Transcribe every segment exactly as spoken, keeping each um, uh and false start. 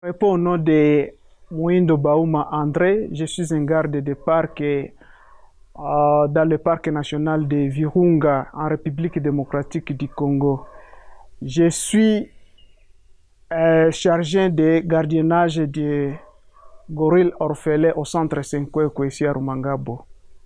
Pour au nom de Mwindo Bauma André, je suis un garde de parc euh, dans le parc national de Virunga en République démocratique du Congo. Je suis euh, chargé de gardiennage de gorilles orphelins au centre Senkwekwe ici à Rumangabo.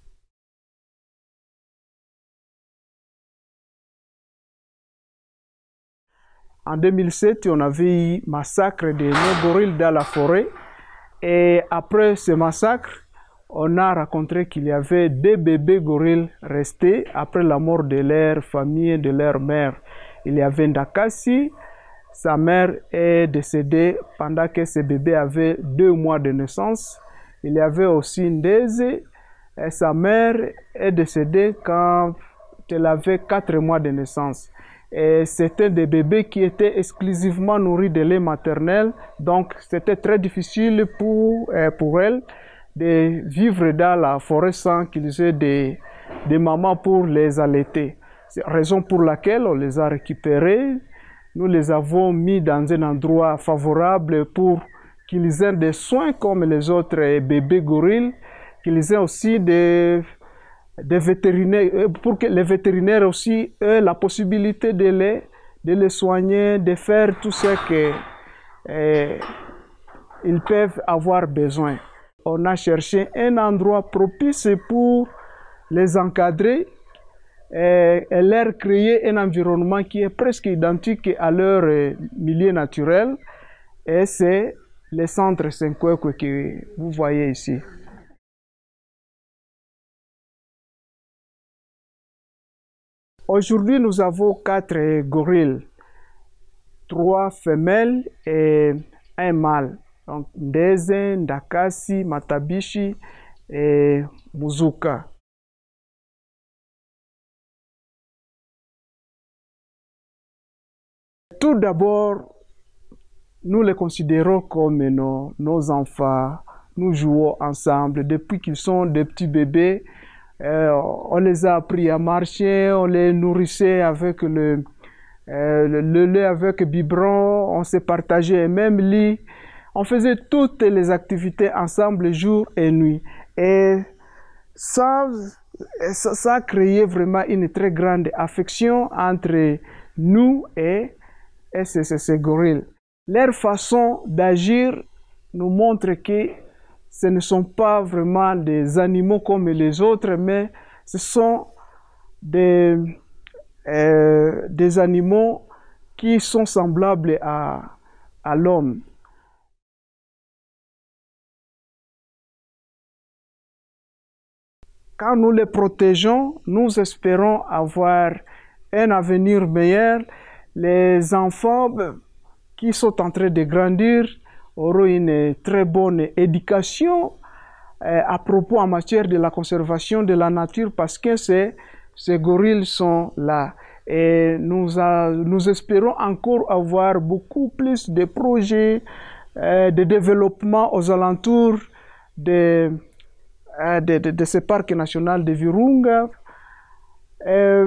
En deux mille sept, on avait eu massacre de nos gorilles dans la forêt. Et après ce massacre, on a rencontré qu'il y avait deux bébés gorilles restés après la mort de leur famille, de leur mère. Il y avait Ndakasi, sa mère est décédée pendant que ce bébé avait deux mois de naissance. Il y avait aussi Ndeze, et sa mère est décédée quand elle avait quatre mois de naissance. Et c'était des bébés qui étaient exclusivement nourris de lait maternel, donc c'était très difficile pour, euh, pour elles de vivre dans la forêt sans qu'ils aient des, des mamans pour les allaiter. C'est la raison pour laquelle on les a récupérés. Nous les avons mis dans un endroit favorable pour qu'ils aient des soins comme les autres bébés gorilles, qu'ils aient aussi des, des vétérinaires, pour que les vétérinaires aussi aient la possibilité de les, de les soigner, de faire tout ce qu'ils eh, peuvent avoir besoin. On a cherché un endroit propice pour les encadrer et, et leur créer un environnement qui est presque identique à leur euh, milieu naturel. Et c'est le centre Senkwekwe que vous voyez ici. Aujourd'hui, nous avons quatre gorilles, trois femelles et un mâle. Donc, Ndeze, Ndakasi, Matabishi et Muzuka. Tout d'abord, nous les considérons comme nos, nos enfants. Nous jouons ensemble depuis qu'ils sont des petits bébés. Euh, on les a appris à marcher, on les nourrissait avec le, euh, le, le lait avec biberon, on s'est partagé un même lit. On faisait toutes les activités ensemble, jour et nuit. Et ça, ça, ça a créé vraiment une très grande affection entre nous et, et ces, ces, ces gorilles. Leur façon d'agir nous montre que ce ne sont pas vraiment des animaux comme les autres, mais ce sont des, euh, des animaux qui sont semblables à, à l'homme. Quand nous les protégeons, nous espérons avoir un avenir meilleur. Les enfants qui sont en train de grandir auront une très bonne éducation euh, à propos en matière de la conservation de la nature parce que ces, ces gorilles sont là. Et nous, a, nous espérons encore avoir beaucoup plus de projets euh, de développement aux alentours de De, de, de ce parc national de Virunga. Euh,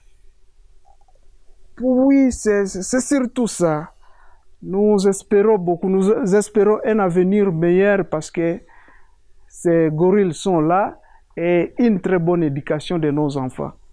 oui, c'est surtout ça. Nous espérons beaucoup, nous espérons un avenir meilleur parce que ces gorilles sont là et une très bonne éducation de nos enfants.